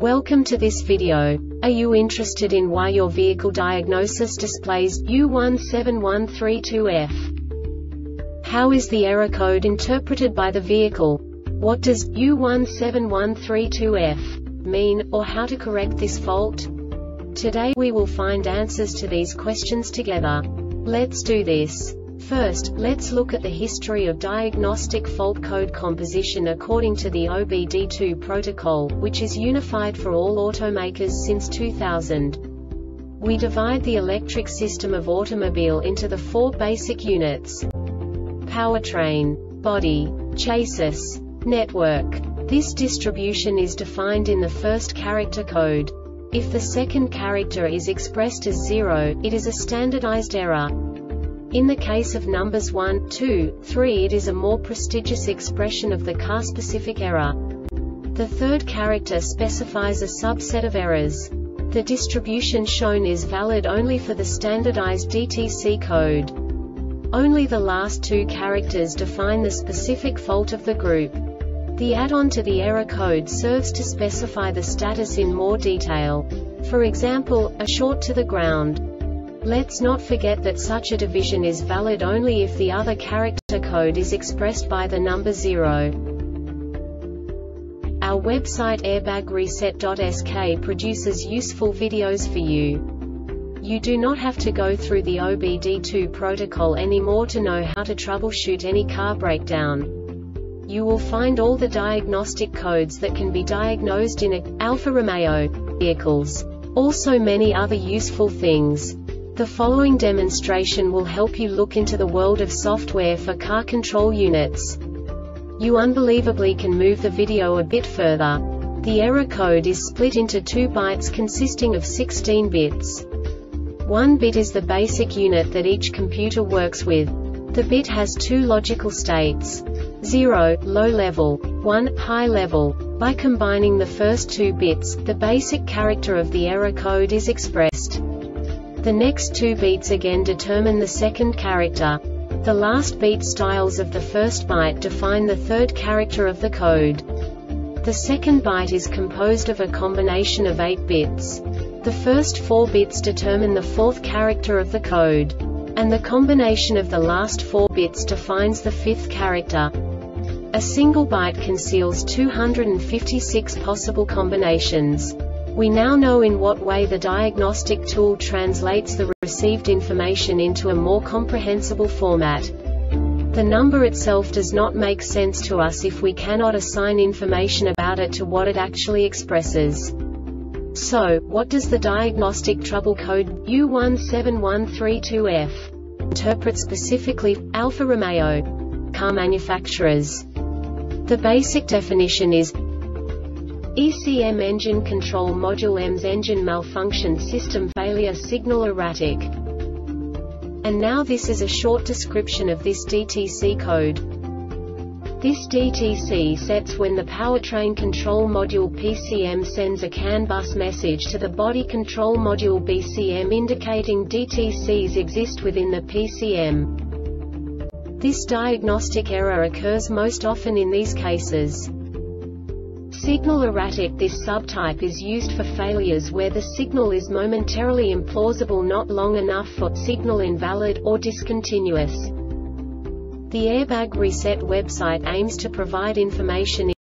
Welcome to this video. Are you interested in why your vehicle diagnosis displays U171332F? How is the error code interpreted by the vehicle? What does U171332F mean, or how to correct this fault? Today we will find answers to these questions together. Let's do this. First, let's look at the history of diagnostic fault code composition according to the OBD2 protocol, which is unified for all automakers since 2000. We divide the electric system of automobile into the four basic units: powertrain, body, chassis, network. This distribution is defined in the first character code. If the second character is expressed as 0, it is a standardized error. In the case of numbers 1, 2, 3, it is a more prestigious expression of the car-specific error. The third character specifies a subset of errors. The distribution shown is valid only for the standardized DTC code. Only the last two characters define the specific fault of the group. The add-on to the error code serves to specify the status in more detail. For example, a short to the ground. Let's not forget that such a division is valid only if the other character code is expressed by the number 0. Our website airbagreset.sk produces useful videos for you. You do not have to go through the OBD2 protocol anymore to know how to troubleshoot any car breakdown. You will find all the diagnostic codes that can be diagnosed in Alfa Romeo vehicles. Also many other useful things. The following demonstration will help you look into the world of software for car control units. You unbelievably can move the video a bit further. The error code is split into 2 bytes consisting of 16 bits. 1 bit is the basic unit that each computer works with. The bit has 2 logical states: 0, low level, 1, high level. By combining the first 2 bits, the basic character of the error code is expressed. The next 2 beats again determine the second character. The last beat styles of the first byte define the third character of the code. The second byte is composed of a combination of 8 bits. The first 4 bits determine the fourth character of the code. And the combination of the last 4 bits defines the fifth character. A single byte conceals 256 possible combinations. We now know in what way the diagnostic tool translates the received information into a more comprehensible format. The number itself does not make sense to us if we cannot assign information about it to what it actually expresses. So, what does the diagnostic trouble code U171332F interpret specifically for Alfa Romeo car manufacturers? The basic definition is ECM engine control module EMS engine malfunction system failure signal erratic. And now this is a short description of this DTC code. This DTC sets when the powertrain control module PCM sends a CAN bus message to the body control module BCM indicating DTCs exist within the PCM. This diagnostic error occurs most often in these cases: signal erratic. This subtype is used for failures where the signal is momentarily implausible, not long enough for signal invalid, or discontinuous. The Airbag Reset website aims to provide information